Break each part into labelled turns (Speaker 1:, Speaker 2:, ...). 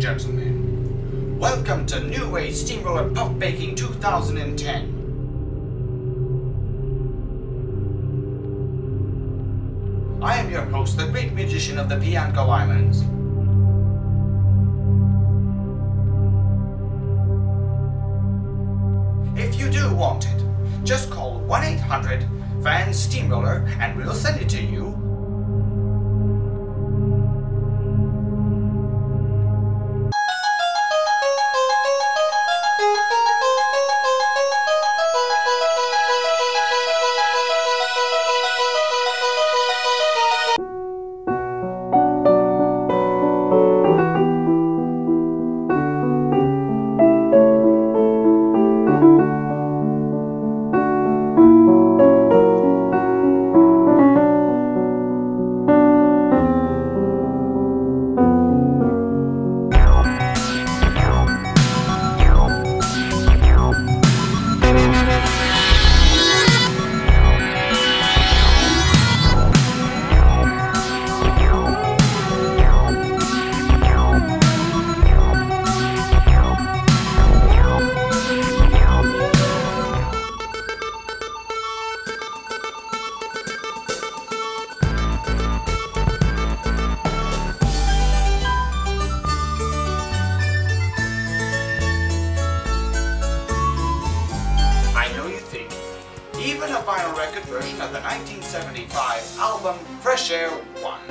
Speaker 1: and gentlemen, welcome to New Age Steamroller Puff Baking 2010. I am your host, the great magician of the Theatrical Islands. If you do want it, just call 1-800-FAN-STEAMROLLER and we'll send it to you. Even a vinyl record version of the 1975 album Fresh Air 1.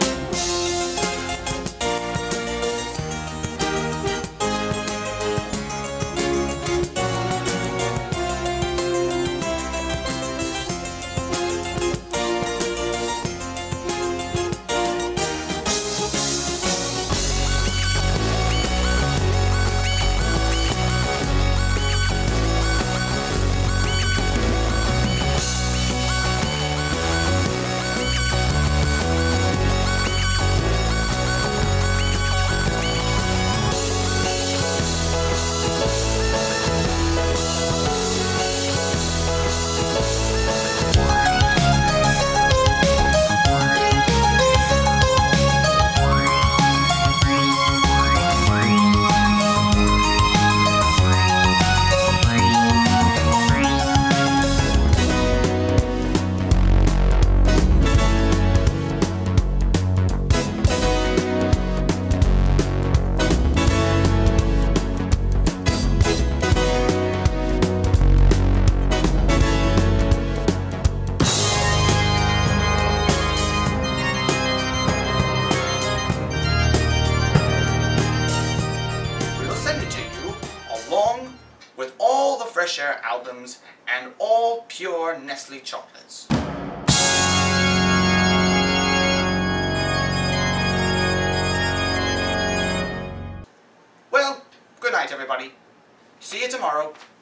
Speaker 1: With all the Fresh Air albums and all pure Nestle chocolates. Well, good night everybody. See you tomorrow.